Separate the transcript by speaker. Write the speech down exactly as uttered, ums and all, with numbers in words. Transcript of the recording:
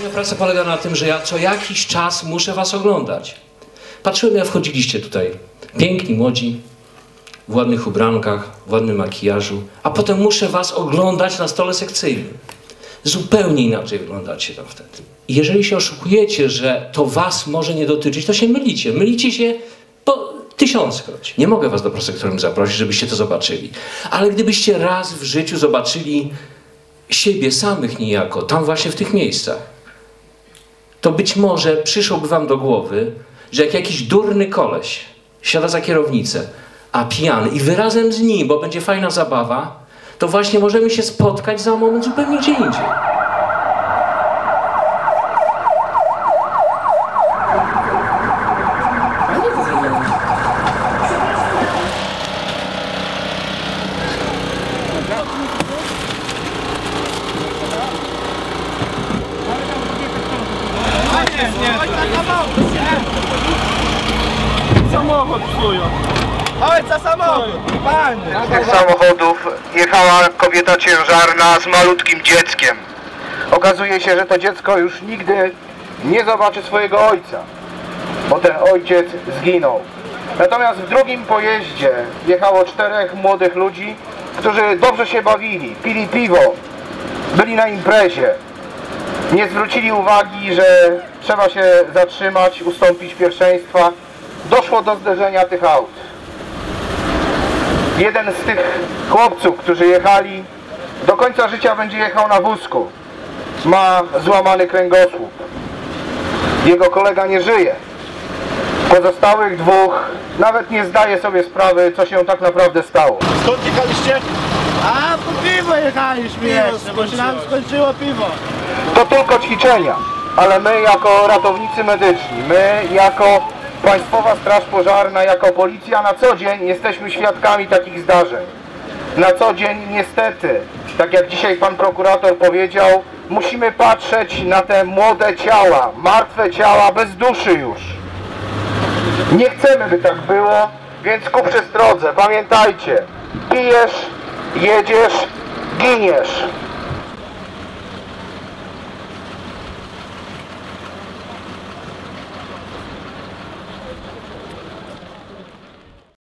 Speaker 1: Moja praca polega na tym, że ja co jakiś czas muszę was oglądać. Patrzyłem, jak wchodziliście tutaj. Piękni, młodzi, w ładnych ubrankach, w ładnym makijażu, a potem muszę was oglądać na stole sekcyjnym. Zupełnie inaczej wyglądacie tam wtedy. I jeżeli się oszukujecie, że to was może nie dotyczyć, to się mylicie. Mylicie się po tysiąckroć. Nie mogę was do prosektorium zaprosić, żebyście to zobaczyli. Ale gdybyście raz w życiu zobaczyli siebie samych niejako, tam właśnie w tych miejscach, to być może przyszłoby wam do głowy, że jak jakiś durny koleś siada za kierownicę, a pijany i wy razem z nim, bo będzie fajna zabawa, to właśnie możemy się spotkać za moment zupełnie gdzie indziej.
Speaker 2: Samochód psują. Chodź za samochód! Panie!
Speaker 3: Z tych samochodów jechała kobieta ciężarna z malutkim dzieckiem. Okazuje się, że to dziecko już nigdy nie zobaczy swojego ojca, bo ten ojciec zginął. Natomiast w drugim pojeździe jechało czterech młodych ludzi, którzy dobrze się bawili, pili piwo, byli na imprezie. Nie zwrócili uwagi, że trzeba się zatrzymać, ustąpić pierwszeństwa. Doszło do zderzenia tych aut. Jeden z tych chłopców, którzy jechali, do końca życia będzie jechał na wózku. Ma złamany kręgosłup. Jego kolega nie żyje. Pozostałych dwóch nawet nie zdaje sobie sprawy, co się tak naprawdę stało.
Speaker 2: Skąd jechaliście? A, po piwo jechaliśmy jeszcze, bo się nam skończyło piwo.
Speaker 3: To tylko ćwiczenia, ale my jako ratownicy medyczni, my jako Państwowa Straż Pożarna, jako policja na co dzień jesteśmy świadkami takich zdarzeń. Na co dzień niestety, tak jak dzisiaj pan prokurator powiedział, musimy patrzeć na te młode ciała, martwe ciała, bez duszy już. Nie chcemy, by tak było, więc ku przestrodze, pamiętajcie, pijesz, jedziesz, giniesz.